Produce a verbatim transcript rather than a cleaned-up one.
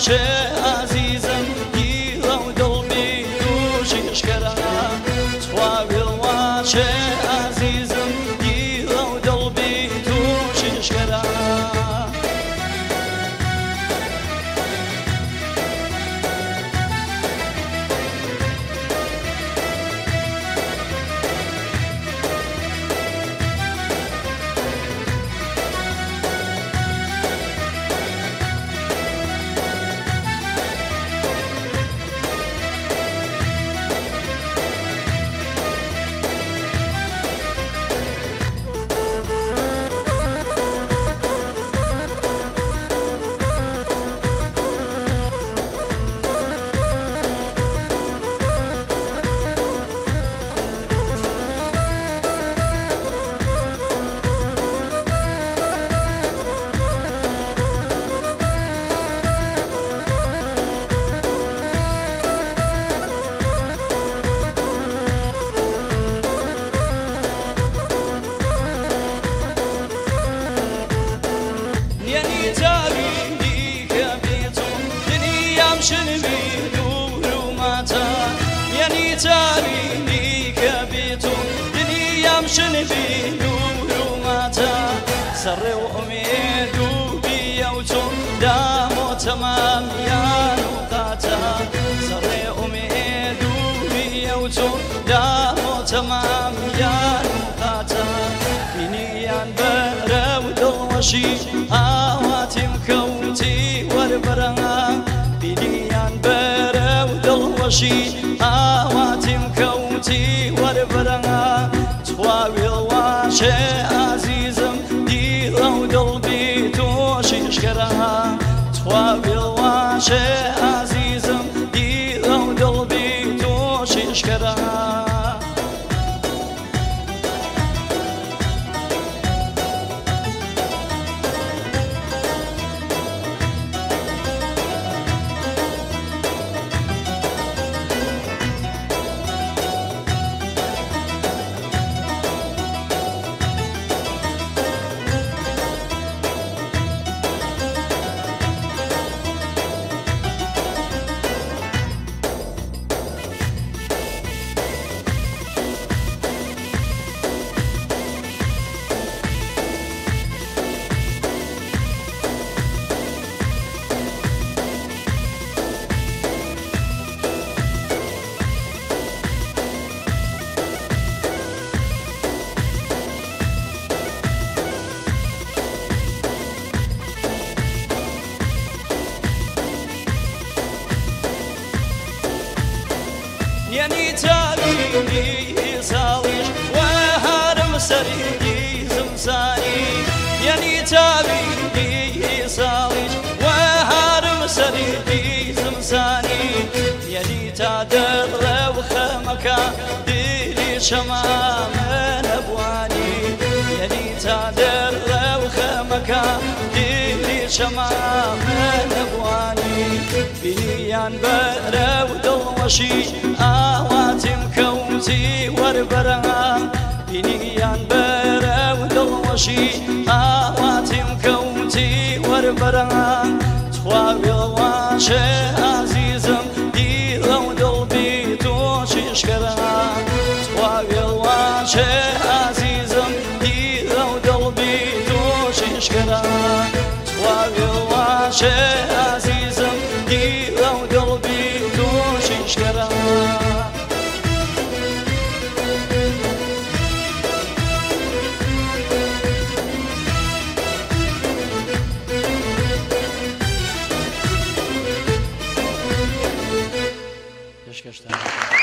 واشێ عزیزم دیڵە و دڵبی تووشی شکەرە تواوێڵ واشێ عزیزم دیڵە و دڵبی تووشی شکەرە شنوی دوروماتا یعنی تابینی که بیتو دنیام شنوی دوروماتا سر و امید و بیوتو دامو تمام یانو قاتا سر امید و بیوتو دامو تمام یانو قاتا بینیان برو دلوشی آواتیم کوتی وربرنگا بینیان بەرە و دڵوەشی ئاواتیم کەوتی وەربەرەنگا تواوێڵ واشێ عزیزم دیڵە و دڵبی تۆشی شکەرە تواوێڵ واشێ عزیزم دیڵە و دڵبی تۆشی شکەرە یعنی تابینی ساڵیش وهارم سەری زمزانی یعنی تابینی ساڵیش وهارم سەری زمزانی یعنی تا دەڕە و خەمەکە دلی شەمامە نەبوانی یعنی تا دەڕە و خەمەکە دلی شەمامە نەبوانی بینیان بەرە و دڵوەشی ئاواتیم کەوتی وەربەرەنگا بینیان بەرە و دڵوەشی ئاواتیم کەوتی وەربەرەنگا تواوێڵ واشێ عزیزم دیڵە و دڵبی تۆشی شکەرە تواوێڵ واشێ عزیزم دیڵە و دڵبی تۆشی شکەرە تواوێڵ واشێ عزیزم دیڵە و دڵبی تۆشی شکەرە Keşke